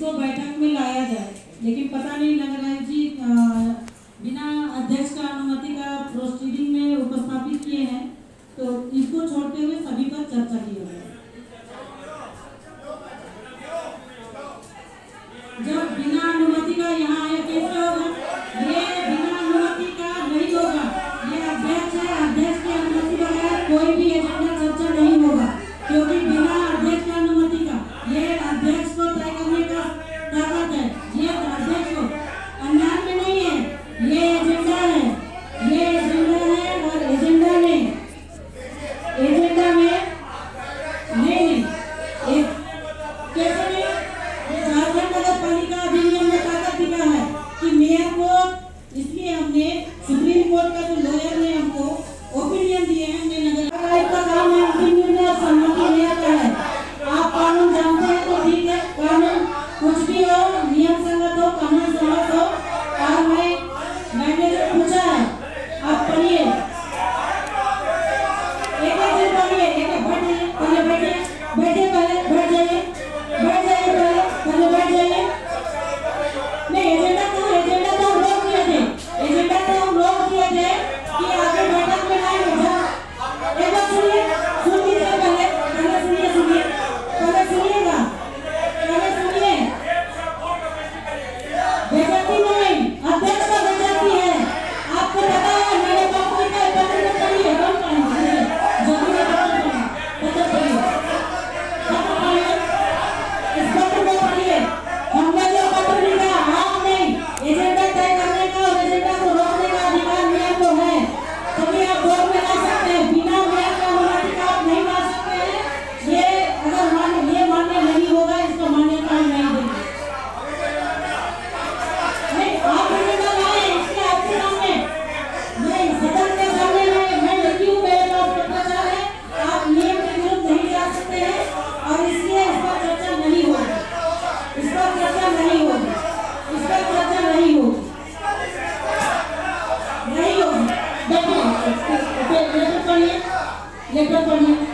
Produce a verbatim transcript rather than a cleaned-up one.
इसको बैठक में लाया जाए, लेकिन पता नहीं लग रहा है जी बिना अध्यक्ष का अनुमति का प्रोसीडिंग में उपस्थापित किए हैं, तो इसको छोड़ते हुए सभी पर चर्चा की जाए। जब बिना अनुमति का यहाँ आया कैसे होगा? ये बिना अनुमति का नहीं होगा। ये अध्यक्ष है, अध्यक्ष की अनुमति बगैर कोई भी एजेंडा चर्चा नहीं होगा, क्योंकि बिना अध्यक्ष की अनुमति का ये अध्यक्ष को तय करने का ताकत है। ये अध्यक्ष को अन्याय में नहीं है, ये एजेंडा है, ये एजेंडा है और एजेंडा में एजेंडा में नहीं नहीं एक कैसे नहीं झारखंड नगर पालिका अधिनियम में ताकत दिया है कि मेयर को, इसलिए हमने सुप्रीम कोर्ट का जो लॉयर ने हमको ओपिनियन दिए हैं, हमने नगर आयुक्त का काम है अंतिम निर्णय और सम्मति मेयर का है। आप कानून जानते हैं तो ठीक है, कानून कुछ भी हो, नियम संगत हो, कानून सम्मत हो। और मैं मैंने जो पूछा है आप पढ़िए, एक एक दिन पढ़िए, एक एक बैठिए, पहले बैठिए बैठिए पहले बैठ जाइए बैठ जाइए पहले पहले बैठ जाइए। नहीं एजेंडा तो एजेंडा तो हम लोग किए थे, एजेंडा तो हम लोग किए थे कि आगे बैठक में लाएंगे। एक बार सुनिए, सुन लीजिए पहले पहले सुनिए सुनिए पहले सुनिएगा पहले सुनिए। बेइज्जती नहीं, अध्यक्ष का बेइज्जती है, आपको पता है। मेरे बाप को क्या पत्र में पढ़िए, कौन पढ़ेंगे जरूर पत्र पढ़िए पत्र पढ़िए इस पत्र को पढ़िए। हमने जो पत्र लिखा आप नहीं, एजेंडा तय करने का और एजेंडा को रोकने का अधिकार मेयर को है, तभी आप बोर्ड में ला सकते हैं। बिना मेयर का अनुमति का आप नहीं ला सकते हैं। ये अगर मान्य ये मान्य नहीं होगा, इसको मान्यता हम नहीं देंगे। नहीं आप एजेंडा लाए, इसके आपके सामने नहीं सदन के सामने मैं मैं लिखी हूँ, मेरे पास पत्राचार है। आप नियम के विरुद्ध नहीं जा सकते हैं और इसलिए इस पर चर्चा नहीं होगी, इस पर चर्चा नहीं होगी, इस पर चर्चा नहीं होगी नहीं होगी। देखिए लेटर पढ़िए लेटर पढ़िए